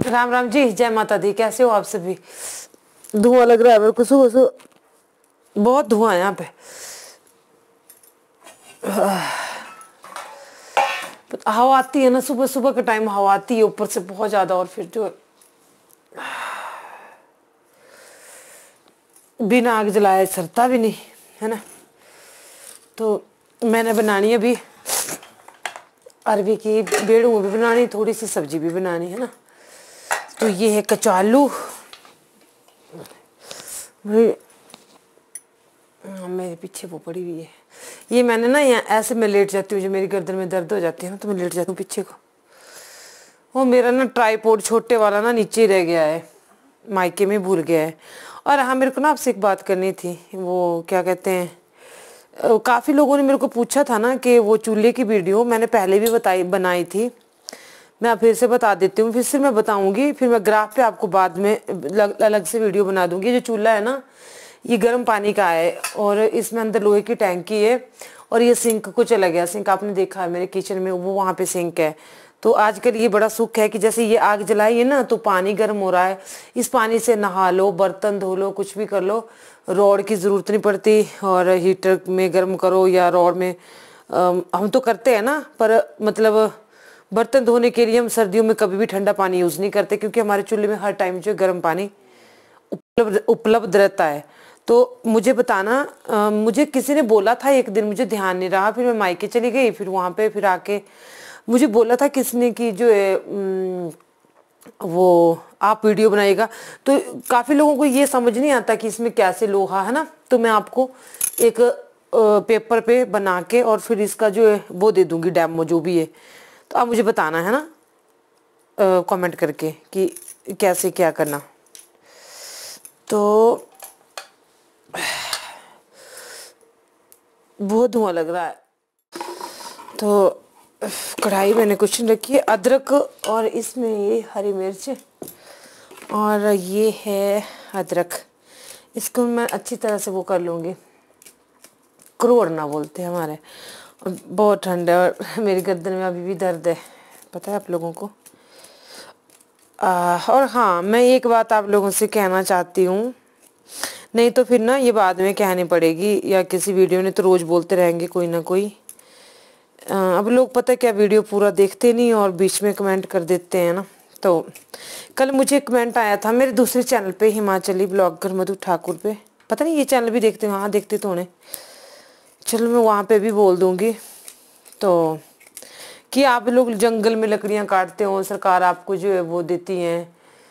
राम राम जी, जय माता दी। कैसे हो आप सभी? धुआं लग रहा है मेरे को सुबह सुबह, बहुत धुआं है यहाँ पे। हवा आती है ना, सुबह सुबह के टाइम हवा आती है ऊपर से बहुत ज्यादा, और फिर जो बिना आग जलाए सरता भी नहीं है ना। तो मैंने बनानी है अभी अरबी की बेड़ू भी बनानी, थोड़ी सी सब्जी भी बनानी है ना। तो ये है कचालू, मेरे पीछे वो पड़ी हुई है। ये मैंने ना यहाँ ऐसे मैं लेट जाती हूँ, जो मेरी गर्दन में दर्द हो जाती है ना, तो मैं लेट जाती हूँ पीछे को। वो मेरा ना ट्राईपोड छोटे वाला ना नीचे रह गया है, मायके में भूल गया है। और हाँ, मेरे को ना आपसे एक बात करनी थी। वो क्या कहते हैं, काफ़ी लोगों ने मेरे को पूछा था ना कि वो चूल्हे की वीडियो मैंने पहले भी बनाई थी। मैं फिर से बता देती हूँ, फिर से मैं बताऊँगी, फिर मैं ग्राफ पे आपको बाद में अलग से वीडियो बना दूँगी। जो चूल्हा है ना, ये गर्म पानी का है और इसमें अंदर लोहे की टैंकी है। और ये सिंक को चला गया, सिंक आपने देखा है मेरे किचन में, वो वहाँ पे सिंक है। तो आजकल ये बड़ा सुख है कि जैसे ये आग जलाई है ना, तो पानी गर्म हो रहा है, इस पानी से नहा लो, बर्तन धो लो, कुछ भी कर लो, रॉड की ज़रूरत नहीं पड़ती। और हीटर में गर्म करो या रॉड में, हम तो करते हैं ना, पर मतलब बर्तन धोने के लिए हम सर्दियों में कभी भी ठंडा पानी यूज़ नहीं करते, क्योंकि हमारे चूल्हे में हर टाइम जो गर्म पानी उपलब्ध रहता है। तो मुझे बताना, मुझे किसी ने बोला था एक दिन, मुझे ध्यान नहीं रहा, फिर मैं मायके चली गई, फिर वहाँ पे फिर आके मुझे बोला था किसने कि जो है वो आप वीडियो बनाएगा। तो काफ़ी लोगों को ये समझ नहीं आता कि इसमें कैसे लोहा है ना। तो मैं आपको एक पेपर पे बना के और फिर इसका जो है वो दे दूँगी, डेमो जो भी है। तो आप मुझे बताना है ना कमेंट करके कि कैसे क्या करना। तो बहुत धुआं लग रहा है। तो कढ़ाई मैंने कुछ नहीं रखी है, अदरक और इसमें ये हरी मिर्च और ये है अदरक। इसको मैं अच्छी तरह से वो कर लूँगी, करोड़ना बोलते हैं हमारे। और बहुत ठंड है और मेरी गर्दन में अभी भी दर्द है, पता है आप लोगों को। और हाँ, मैं एक बात आप लोगों से कहना चाहती हूँ, नहीं तो फिर ना ये बाद में कहनी पड़ेगी, या किसी वीडियो में तो रोज़ बोलते रहेंगे कोई ना कोई। अब लोग पता है क्या, वीडियो पूरा देखते नहीं और बीच में कमेंट कर देते हैं ना। तो कल मुझे कमेंट आया था मेरे दूसरे चैनल पे, हिमाचली ब्लॉगर मधु ठाकुर पे, पता नहीं ये चैनल भी देखते हैं, हाँ देखते तो होने, चलो मैं वहाँ पे भी बोल दूँगी। तो कि आप लोग जंगल में लकड़ियाँ काटते हो, सरकार आपको जो है वो देती हैं,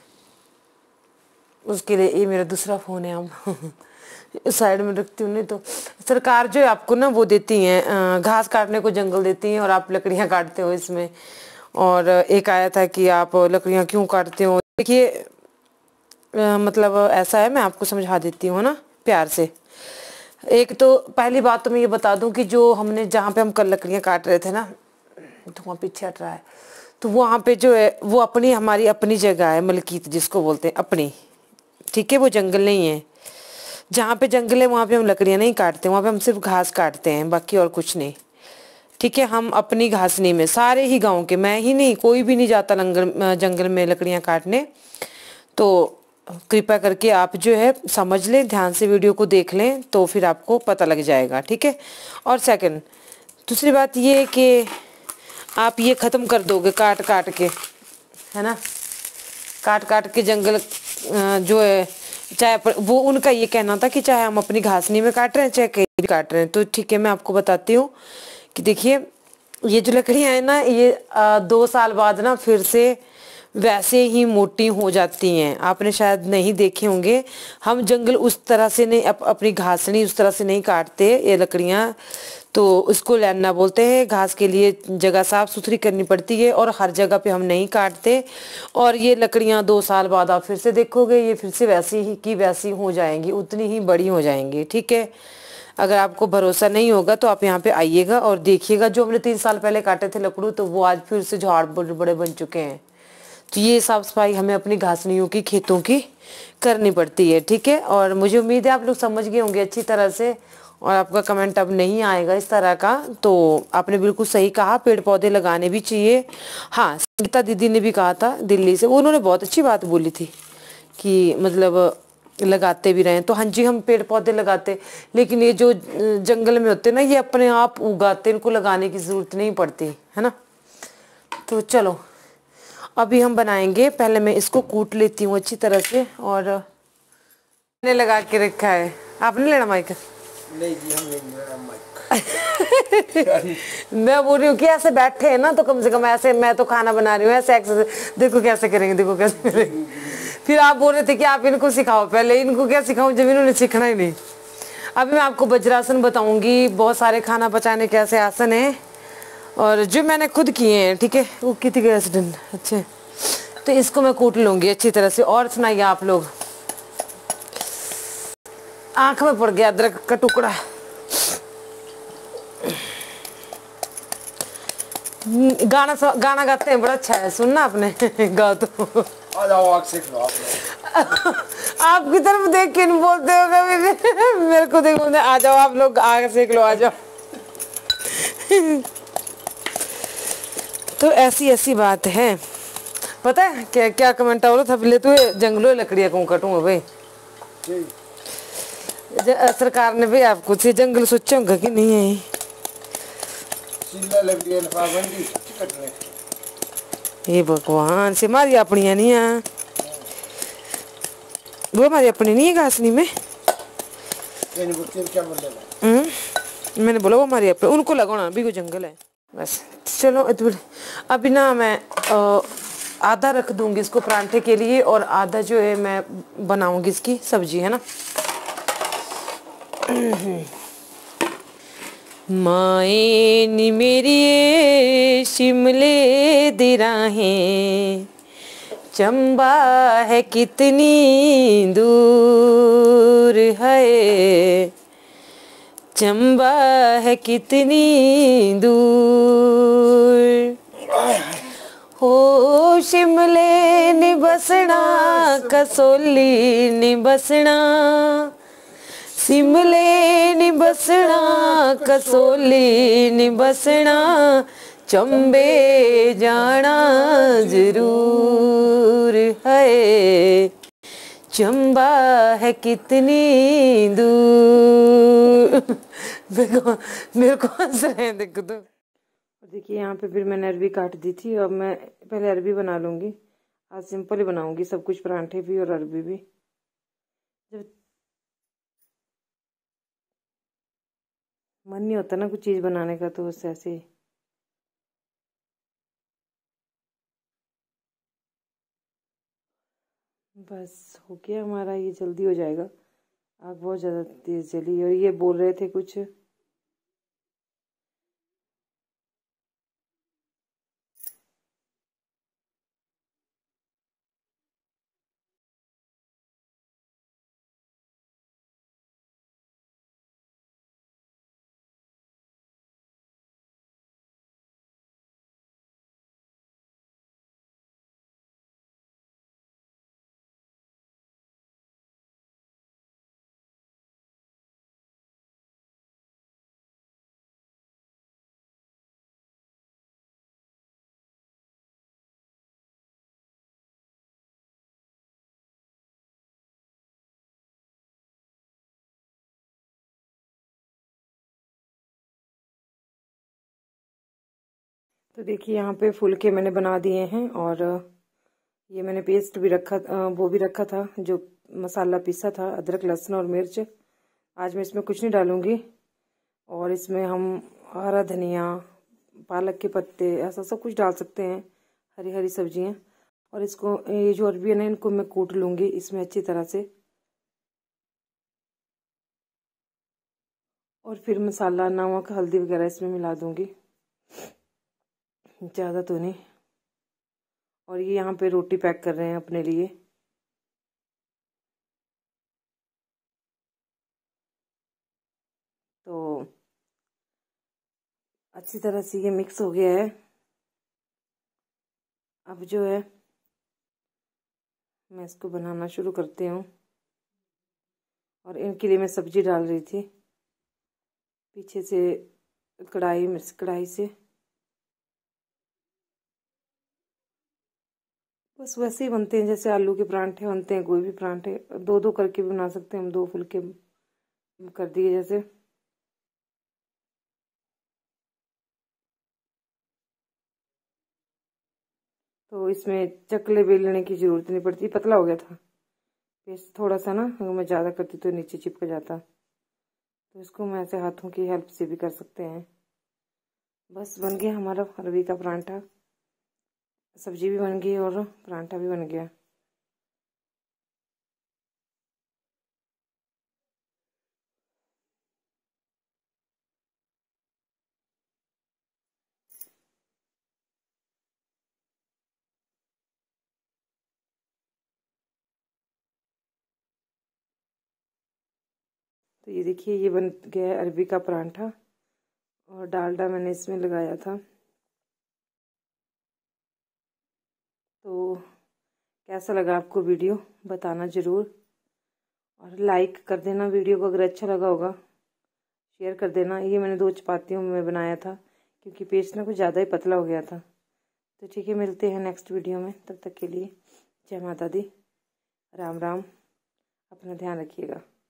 उसके लिए। ये मेरा दूसरा फ़ोन है, अब साइड में रखती हूँ, नहीं तो सरकार जो है आपको ना वो देती हैं, घास काटने को जंगल देती हैं और आप लकड़ियाँ काटते हो इसमें। और एक आया था कि आप लकड़ियाँ क्यों काटते हो। देखिए मतलब ऐसा है, मैं आपको समझा देती हूँ ना प्यार से। एक तो पहली बात तो मैं ये बता दूँ कि जो हमने जहाँ पे हम कल लकड़ियाँ काट रहे थे ना, धुआं पीछे हट रहा है, तो वहाँ पे जो है वो अपनी हमारी अपनी जगह है, मलकीत जिसको बोलते हैं अपनी, ठीक है। वो जंगल नहीं है, जहाँ पे जंगल है वहाँ पे हम लकड़ियाँ नहीं काटते, वहाँ पे हम सिर्फ घास काटते हैं, बाकी और कुछ नहीं, ठीक है। हम अपनी घासनी में सारे ही गांव के, मैं ही नहीं, कोई भी नहीं जाता जंगल में लकड़ियाँ काटने। तो कृपया करके आप जो है समझ लें, ध्यान से वीडियो को देख लें, तो फिर आपको पता लग जाएगा, ठीक है। और सेकंड, दूसरी बात ये है कि आप ये ख़त्म कर दोगे काट काट के, है ना, काट काट के जंगल जो है, चाहे वो उनका ये कहना था कि चाहे हम अपनी घासनी में काट रहे हैं चाहे कहीं भी काट रहे हैं। तो ठीक है, मैं आपको बताती हूँ कि देखिए ये जो लकड़ियाँ हैं ना, ये 2 साल बाद ना फिर से वैसे ही मोटी हो जाती हैं। आपने शायद नहीं देखे होंगे, हम जंगल उस तरह से नहीं, अपनी घासनी उस तरह से नहीं काटते ये लकड़ियाँ। तो उसको लैना बोलते हैं, घास के लिए जगह साफ़ सुथरी करनी पड़ती है और हर जगह पे हम नहीं काटते। और ये लकड़ियाँ 2 साल बाद आप फिर से देखोगे, ये फिर से वैसी ही की वैसी हो जाएंगी, उतनी ही बड़ी हो जाएंगी, ठीक है। अगर आपको भरोसा नहीं होगा तो आप यहाँ पे आइएगा और देखिएगा, जो हमने 3 साल पहले काटे थे लकड़ू, तो वो आज फिर से झाड़ बड़े बड़े बन चुके हैं। तो ये साफ़ सफाई हमें अपनी घासनियों की, खेतों की करनी पड़ती है, ठीक है। और मुझे उम्मीद है आप लोग समझ गए होंगे अच्छी तरह से। और आपका कमेंट अब नहीं आएगा इस तरह का। तो आपने बिल्कुल सही कहा, पेड़ पौधे लगाने भी चाहिए। हाँ, संगीता दीदी ने भी कहा था दिल्ली से, उन्होंने बहुत अच्छी बात बोली थी कि मतलब लगाते भी रहें। तो हाँ जी, हम पेड़ पौधे लगाते, लेकिन ये जो जंगल में होते ना, ये अपने आप उगाते, इनको लगाने की ज़रूरत नहीं पड़ती है ना। तो चलो अभी हम बनाएंगे, पहले मैं इसको कूट लेती हूँ अच्छी तरह से। और मैंने लगा के रखा है, आपने लेना माइक? नहीं जी, हम नहीं लेना माइक। मैं बोल रही हूँ कि ऐसे बैठे हैं ना, तो कम से कम ऐसे, मैं तो खाना बना रही हूँ ऐसे एक्सरसाइज देखो कैसे करेंगे, देखो कैसे करेंगे। फिर आप बोल रहे थे कि आप इनको सिखाओ, पहले इनको क्या सिखाऊं जब इन्होंने सीखना ही नहीं। अभी मैं आपको वज्रासन बताऊंगी, बहुत सारे खाना पचाने के ऐसे आसन हैं और जो मैंने खुद किए हैं, ठीक है। वो कितने के एक्सीडेंट अच्छे। तो इसको मैं कूट लूंगी अच्छी तरह से। और सुनाइए आप लोग। आंख में पड़ गया अदरक का टुकड़ा। गाना गाते हैं, बड़ा अच्छा है, सुनना आपने? गा तो आ जाओ, आग सेक लो आप। आपकी तरफ देख के नहीं बोलते हो कभी? मेरे को देखो, आ जाओ आप लोग, आग सेक लो, आ जाओ। तो ऐसी ऐसी बात है। पता है क्या क्या कमेंट हो रहा था? बोले तू जंगलों लकड़ियाँ क्यों कटूंगा भाई? सरकार ने भाई आपको जंगल सोचा होगा कि नहीं है? ये भगवान से मारी अपनी नहीं है, वो हमारी अपनी नहीं है घासनी में। मैंने बोला वो हमारी अपनी, उनको लगाना भी कोई जंगल है बस। चलो अभी ना मैं आधा रख दूंगी इसको परांठे के लिए, और आधा जो है मैं बनाऊंगी इसकी सब्जी, है ना। माए नी मेरी शिमले दी राहें, चंबा है कितनी दूर है, चंबा है कितनी दूर। हो शिमले नी बसना, कसोली नी बसना, शिमले नी बसना, कसोली नी बसना, चंबे जाना जरूर है, चंबा है कितनी दूर। मेरे को हंस रहे हैं देखो तो। देखिए यहाँ पे फिर मैंने अरबी काट दी थी। अब मैं पहले अरबी बना लूँगी, आज सिंपल ही बनाऊँगी सब कुछ, परांठे भी और अरबी भी। जब मन नहीं होता ना कुछ चीज़ बनाने का, तो बस ऐसे ही। बस हो गया हमारा, ये जल्दी हो जाएगा। आग बहुत ज़्यादा तेज़ जली। और ये बोल रहे थे कुछ, तो देखिए यहाँ पे फुलके मैंने बना दिए हैं। और ये मैंने पेस्ट भी रखा, वो भी रखा था जो मसाला पीसा था, अदरक लहसुन और मिर्च। आज मैं इसमें कुछ नहीं डालूंगी। और इसमें हम हरा धनिया, पालक के पत्ते, ऐसा सब कुछ डाल सकते हैं, हरी हरी सब्जियां। और इसको, ये जो अरबी है ना, इनको मैं कूट लूँगी इसमें अच्छी तरह से। और फिर मसाला, नमक, हल्दी वगैरह इसमें मिला दूँगी, ज़्यादा तो नहीं। और ये यहाँ पे रोटी पैक कर रहे हैं अपने लिए। तो अच्छी तरह से ये मिक्स हो गया है। अब जो है मैं इसको बनाना शुरू करती हूँ। और इनके लिए मैं सब्जी डाल रही थी। पीछे से कढ़ाई से बस वैसे ही बनते हैं जैसे आलू के परांठे बनते हैं। कोई भी परांठे दो दो करके भी बना सकते हैं हम, 2 फुलके कर दिए जैसे। तो इसमें चकले बेलने की जरूरत नहीं पड़ती, पतला हो गया था पेस्ट थोड़ा सा ना, अगर मैं ज़्यादा करती तो नीचे चिपक जाता। तो इसको मैं ऐसे हाथों की हेल्प से भी कर सकते हैं। बस बन गया हमारा अरबी का परांठा, सब्जी भी बन गई और परांठा भी बन गया। तो ये देखिए ये बन गया है अरबी का परांठा, और डालडा मैंने इसमें लगाया था। तो कैसा लगा आपको वीडियो बताना ज़रूर, और लाइक कर देना वीडियो को अगर अच्छा लगा होगा, शेयर कर देना। ये मैंने 2 चपातियों में बनाया था क्योंकि पेस्ट ना कुछ ज़्यादा ही पतला हो गया था। तो ठीक है, मिलते हैं नेक्स्ट वीडियो में, तब तक के लिए जय माता दी, राम राम, अपना ध्यान रखिएगा।